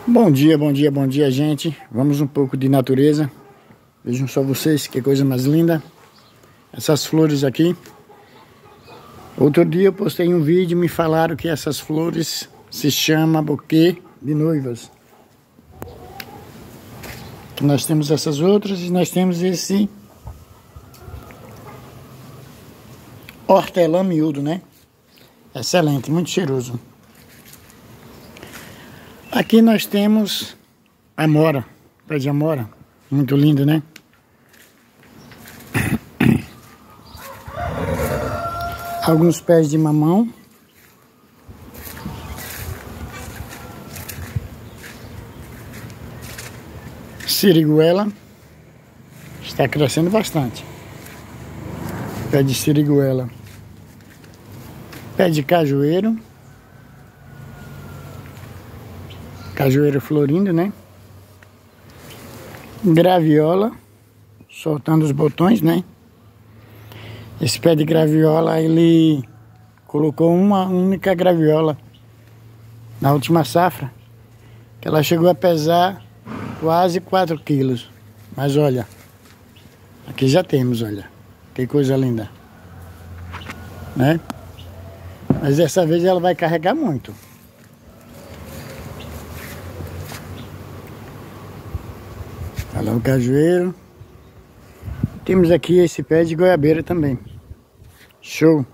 Bom dia, bom dia, bom dia, gente. Vamos um pouco de natureza. Vejam só vocês, que coisa mais linda. Essas flores aqui. Outro dia eu postei um vídeo e me falaram que essas flores se chama buquê de noivas. Nós temos essas outras e nós temos esse hortelã miúdo, né? Excelente, muito cheiroso. Aqui nós temos amora, pé de amora, muito lindo, né? Alguns pés de mamão. Siriguela, está crescendo bastante. Pé de siriguela. Pé de cajueiro. Cajueiro florindo, né? Graviola, soltando os botões, né? Esse pé de graviola, ele colocou uma única graviola na última safra, que ela chegou a pesar quase 4 quilos. Mas olha, aqui já temos, olha, que coisa linda, né? Mas dessa vez ela vai carregar muito. Olha lá o cajueiro. Temos aqui esse pé de goiabeira também. Show!